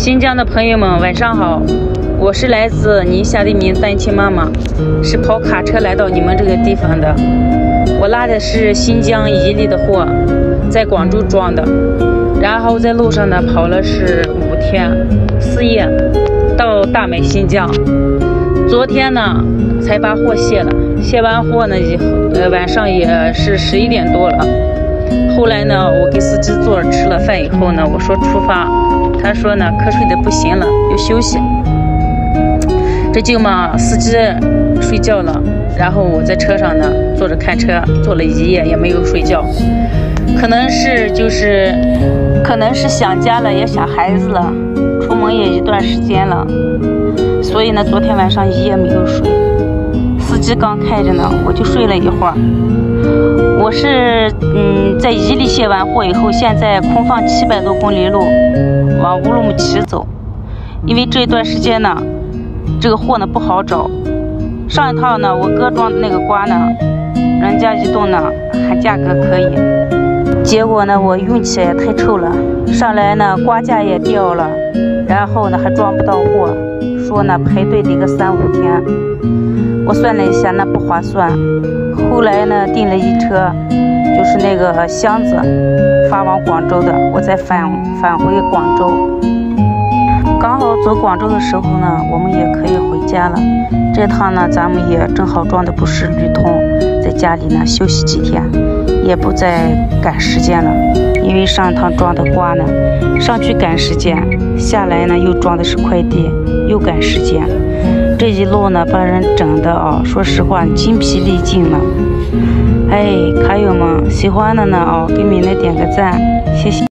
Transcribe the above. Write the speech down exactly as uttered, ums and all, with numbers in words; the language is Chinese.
新疆的朋友们晚上好，我是来自宁夏的一名单亲妈妈，是跑卡车来到你们这个地方的。我拉的是新疆伊犁的货，在广州装的，然后在路上呢跑了是五天四夜，到大美新疆。昨天呢才把货卸了，卸完货呢以后呃晚上也是十一点多了。后来呢我给司机坐着吃了饭以后呢，我说出发，他说呢瞌睡的不行了，要休息。这就嘛司机睡觉了，然后我在车上呢坐着看车，坐了一夜也没有睡觉，可能是就是可能是想家了，也想孩子了，出门也一段时间了，所以呢昨天晚上一夜没有睡。司机刚开着呢，我就睡了一会儿。我是嗯在伊犁卸完货以后，现在空放七百多公里路往乌鲁木齐走，因为这段时间呢这个货呢不好找。上一趟呢我哥装的那个瓜呢，人家移动呢还价格可以，结果呢我运气也太臭了，上来呢瓜价也掉了，然后呢还装不到货，说呢排队得个三五天。我算了一下，那不划算。后来呢订了一车，就是那个箱子发往广州的，我再返返回广州。刚好走广州的时候呢，我们也可以回家了。这趟呢咱们也正好装的不是绿通，在家里呢休息几天，也不再赶时间了。因为上趟装的瓜呢上去赶时间，下来呢又装的是快递，又赶时间。这一路呢把人整的啊，说实话精疲力尽了。哎，卡友们喜欢的呢啊，给米呢点个赞，谢谢。